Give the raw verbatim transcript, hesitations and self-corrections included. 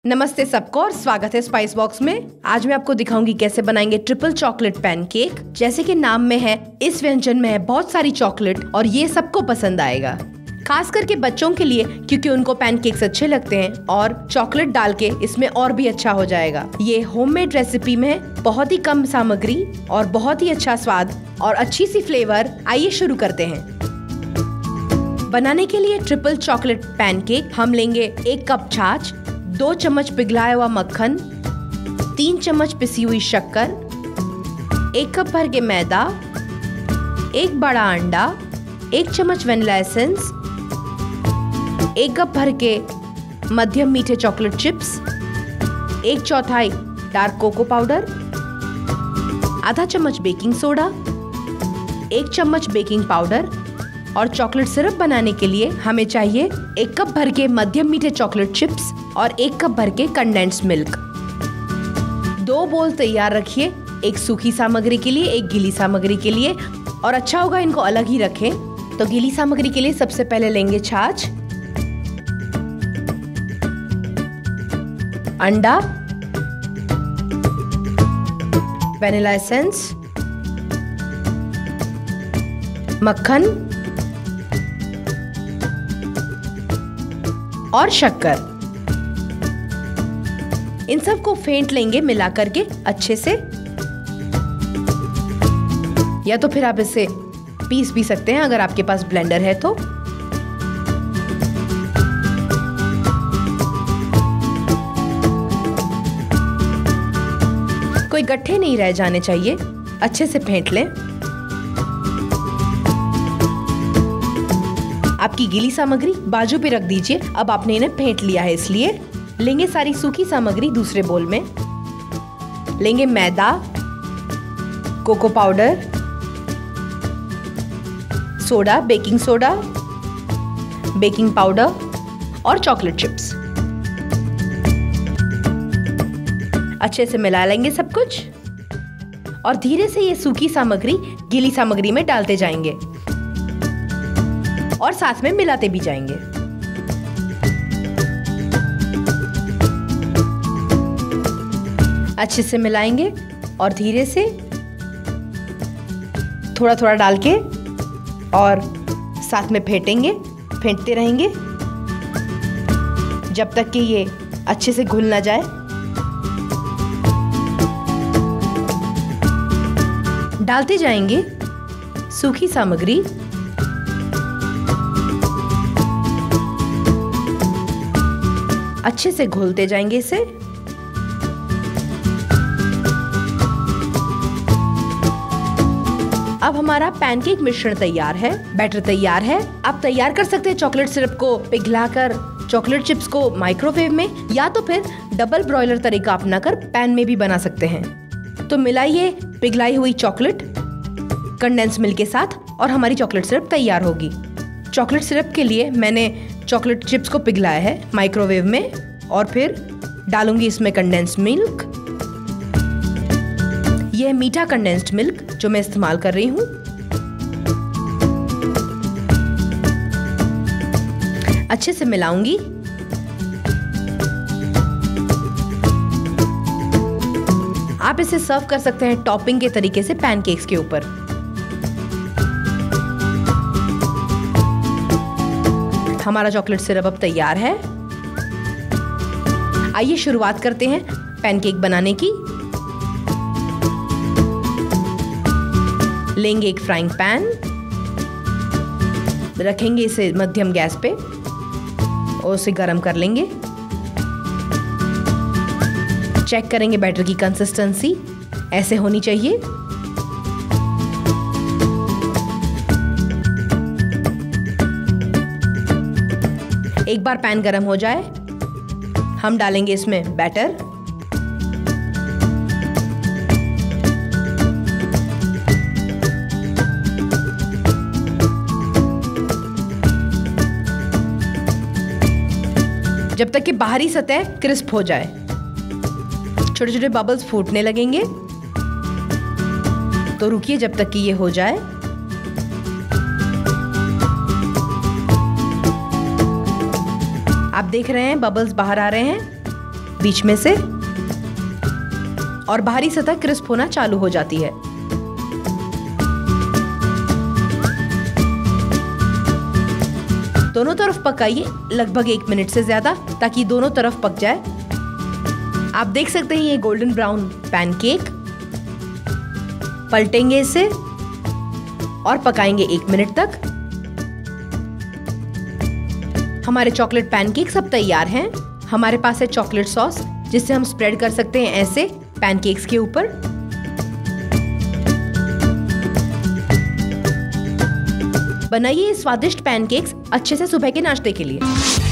नमस्ते सबको और स्वागत है स्पाइस बॉक्स में। आज मैं आपको दिखाऊंगी कैसे बनाएंगे ट्रिपल चॉकलेट पैनकेक। जैसे कि नाम में है, इस व्यंजन में है बहुत सारी चॉकलेट और ये सबको पसंद आएगा, खास करके बच्चों के लिए, क्योंकि उनको पैनकेक्स अच्छे लगते हैं और चॉकलेट डाल के इसमें और भी अच्छा हो जाएगा। ये होममेड रेसिपी में बहुत ही कम सामग्री और बहुत ही अच्छा स्वाद और अच्छी सी फ्लेवर। आइए शुरू करते हैं। बनाने के लिए ट्रिपल चॉकलेट पैनकेक हम लेंगे एक कप छाछ, दो चम्मच पिघलाया हुआ मक्खन, तीन चम्मच पिसी हुई शक्कर, एक कप भर के मैदा, एक बड़ा अंडा, एक चम्मच वेनिला एसेंस, एक कप भर के मध्यम मीठे चॉकलेट चिप्स, एक चौथाई डार्क कोको पाउडर, आधा चम्मच बेकिंग सोडा, एक चम्मच बेकिंग पाउडर। और चॉकलेट सिरप बनाने के लिए हमें चाहिए एक कप भर के मध्यम मीठे चॉकलेट चिप्स और एक कप भर के कंडेंस्ड मिल्क। दो बोल तैयार रखिए, एक सूखी सामग्री के लिए, एक गीली सामग्री के लिए, और अच्छा होगा इनको अलग ही रखें। तो गीली सामग्री के लिए सबसे पहले लेंगे छाछ, अंडा, वेनिला एसेंस, मक्खन और शक्कर। इन सब को फेंट लेंगे मिला करके अच्छे से, या तो फिर आप इसे पीस भी सकते हैं अगर आपके पास ब्लेंडर है तो। कोई गट्ठे नहीं रह जाने चाहिए, अच्छे से फेंट लें। आपकी गीली सामग्री बाजू पे रख दीजिए। अब आपने इन्हें फेंट लिया है, इसलिए लेंगे सारी सूखी सामग्री दूसरे बोल में। लेंगे maida, cocoa powder, soda, baking soda, baking powder और चॉकलेट चिप्स। अच्छे से मिला लेंगे सब कुछ और धीरे से ये सूखी सामग्री गीली सामग्री में डालते जाएंगे और साथ में मिलाते भी जाएंगे। अच्छे से मिलाएंगे और धीरे से थोड़ा थोड़ा डाल के और साथ में फेंटेंगे, फेंटते रहेंगे जब तक कि ये अच्छे से घुल ना जाए। डालते जाएंगे सूखी सामग्री, अच्छे से घोलते जाएंगे इसे। अब हमारा पैनकेक मिश्रण तैयार है, बैटर तैयार है। आप तैयार कर सकते हैं चॉकलेट सिरप को पिघलाकर चॉकलेट चिप्स को माइक्रोवेव में, या तो फिर डबल ब्रॉयलर तरीका अपनाकर पैन में भी बना सकते हैं। तो मिलाइए पिघलाई हुई चॉकलेट कंडेंस मिल्क के साथ और हमारी चॉकलेट सिरप तैयार होगी। चॉकलेट सिरप के लिए मैंने चॉकलेट चिप्स को पिघलाया है माइक्रोवेव में और फिर डालूंगी इसमें कंडेंस्ड मिल्क। यह मीठा कंडेंस्ड मिल्क जो मैं इस्तेमाल कर रही हूँ। अच्छे से मिलाऊंगी। आप इसे सर्व कर सकते हैं टॉपिंग के तरीके से पैनकेक्स के ऊपर। हमारा चॉकलेट सिरप अब तैयार है। आइए शुरुआत करते हैं पैनकेक बनाने की। लेंगे एक फ्राइंग पैन, रखेंगे इसे मध्यम गैस पे और उसे गरम कर लेंगे। चेक करेंगे बैटर की कंसिस्टेंसी ऐसे होनी चाहिए। एक बार पैन गरम हो जाए, हम डालेंगे इसमें बैटर। जब तक कि बाहरी सतह क्रिस्प हो जाए। छोटे छोटे बबल्स फूटने लगेंगे, तो रुकिए जब तक कि ये हो जाए। आप देख रहे हैं बबल्स बाहर आ रहे हैं। बीच में से और बाहरी सतह क्रिस्प होना चालू हो जाती है। दोनों तरफ पकाइए लगभग एक मिनट से ज्यादा, ताकि दोनों तरफ पक जाए। आप देख सकते हैं ये गोल्डन ब्राउन पैनकेक। पलटेंगे इसे और पकाएंगे एक मिनट तक। हमारे चॉकलेट पैनकेक्स अब तैयार हैं। हमारे पास है चॉकलेट सॉस, जिससे हम स्प्रेड कर सकते हैं ऐसे पैनकेक्स के ऊपर। बनाइए स्वादिष्ट पैनकेक्स अच्छे से सुबह के नाश्ते के लिए।